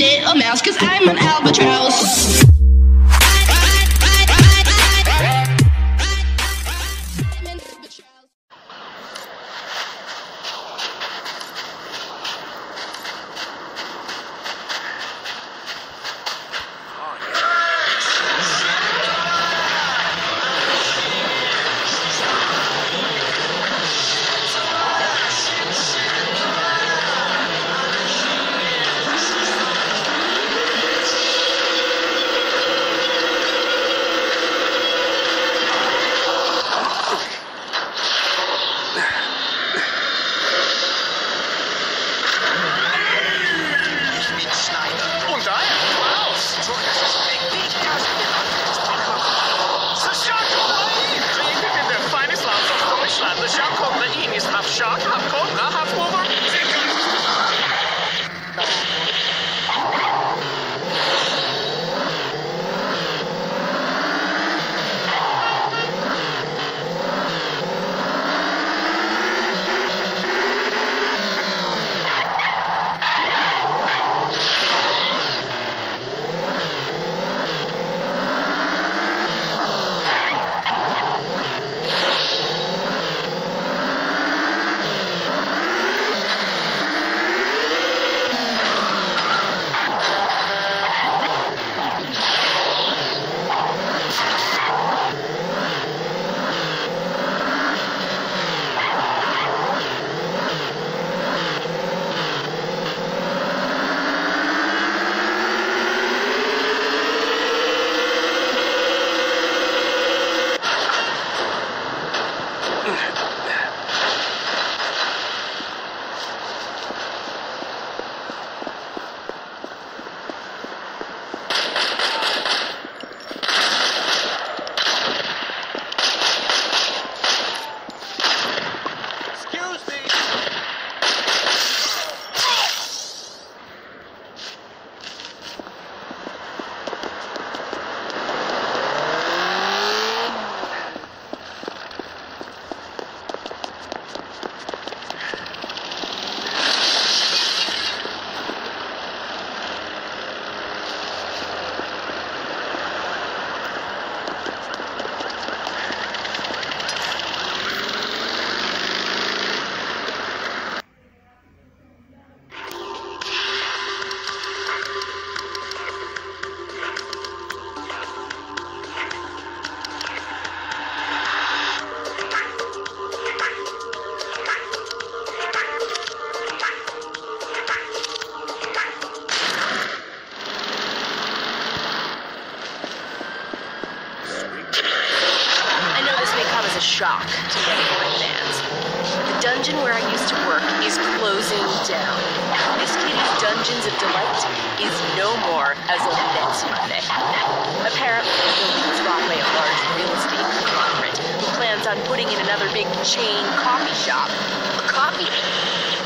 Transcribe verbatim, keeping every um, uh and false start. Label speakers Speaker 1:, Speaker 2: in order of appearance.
Speaker 1: little mouse, cause I'm an albatross.
Speaker 2: Shock to many of my fans. The dungeon where I used to work is closing down. Miss Kitty's Dungeons of Delight is no more as of next Monday. Apparently, the building was bought by a large real estate conglomerate who plans on putting in another big chain coffee shop. A coffee